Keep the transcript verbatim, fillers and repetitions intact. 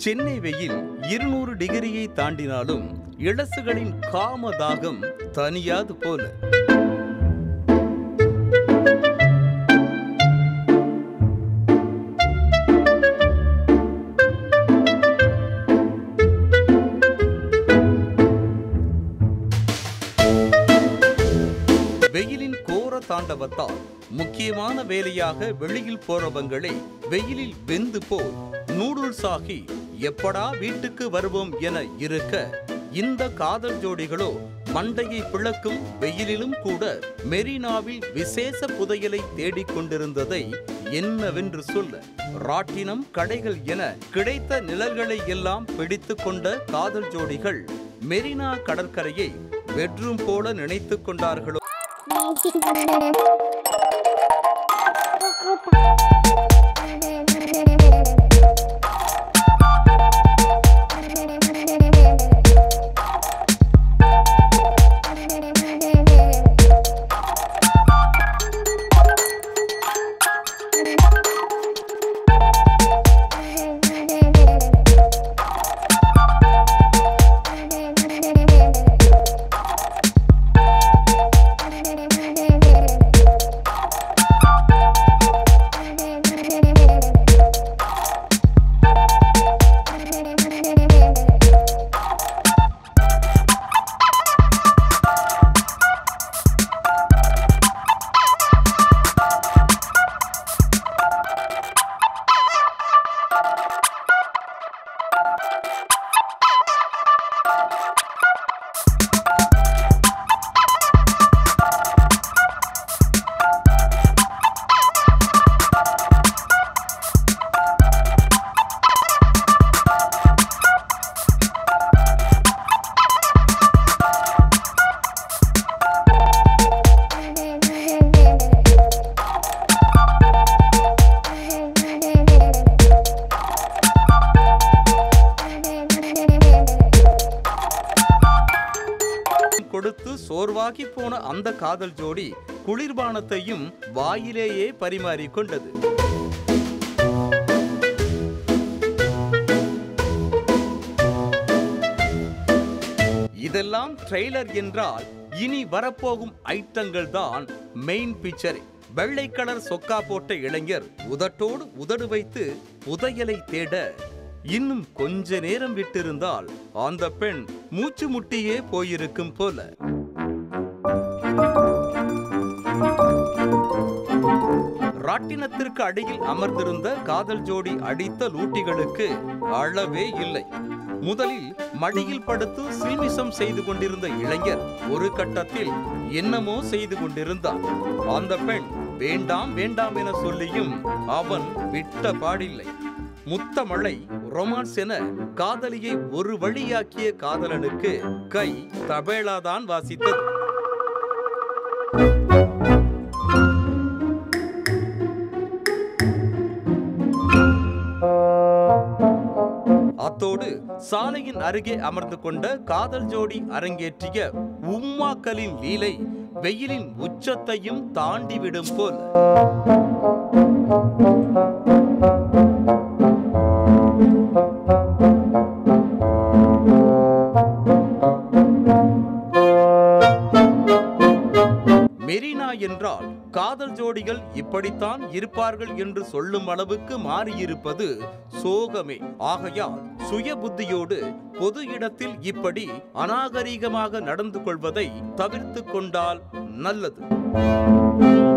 சென்னை வெயில் இருநூறு டிகிரியை தாண்டினாலும் இளசுகளின் காமதாகம் தனியாது போல. வெயிலின் கோர தாண்டவத்தால் முக்கியமான வேலையாக வெளியில் போறவங்களே வெயிலில் வெந்து போல் நூடுல்ஸ் ஆகி எப்படா வீட்டுக்கு வருவோம் என இருக்க, இந்த காதல் ஜோடிகளோ மண்டையை பிளக்கும் வெயிலிலும் கூட மெரினாவில் விசேஷ புதையலை தேடிக்கொண்டிருந்ததை என்னவென்று சொல்ல. ராட்டினம், கடைகள் என கிடைத்த நிழல்களை எல்லாம் பிடித்து கொண்ட காதல் ஜோடிகள் மெரினா கடற்கரையை பெட்ரூம் போல நினைத்து கொண்டார்களோ. கொடுத்து சோர்வாகி போன அந்த காதல் ஜோடி குளிர்பானத்தையும் வாயிலேயே பரிமாறிக்கொண்டது. இதெல்லாம் ட்ரெய்லர் என்றால் இனி வரப்போகும் ஐட்டங்கள் தான் மெயின் பிக்சர். வெள்ளை கலர் சொக்கா போட்ட இளைஞர் உதட்டோடு உதடு வைத்து புதையலை தேட, இன்னும் கொஞ்ச நேரம் விட்டிருந்தால் அந்த பெண் மூச்சு முட்டியே போயிருக்கும் போல. ராட்டினத்திற்கு அடியில் அமர்ந்திருந்த காதல் ஜோடி அடித்த லூட்டிகளுக்கு அளவே இல்லை. முதலில் மடியில் படுத்து சில்மிசம் செய்து கொண்டிருந்த இளைஞர் ஒரு கட்டத்தில் என்னமோ செய்து கொண்டிருந்தான். அந்த பெண் வேண்டாம் வேண்டாம் என சொல்லியும் அவன் விட்ட பாடில்லை. முத்தமழை, ரொமான்ஸ் என காதலியை ஒரு வழியாக்கிய காதலனுக்கு கை தபேலாதான் வாசித்தது. அத்தோடு சாலையின் அருகே அமர்ந்து கொண்ட காதல் ஜோடி அரங்கேற்றிய உம்மாக்களின் லீலை வெயிலின் உச்சத்தையும் தாண்டிவிடும் போல். மெரினா என்றால் காதல் ஜோடிகள் இப்படித்தான் இருப்பார்கள் என்று சொல்லும் அளவுக்கு மாறியிருப்பது சோகமே. ஆகையால் சுய புத்தியோடு பொது இடத்தில் இப்படி அநாகரீகமாக நடந்து கொள்வதை தவிர்த்து கொண்டால் நல்லது.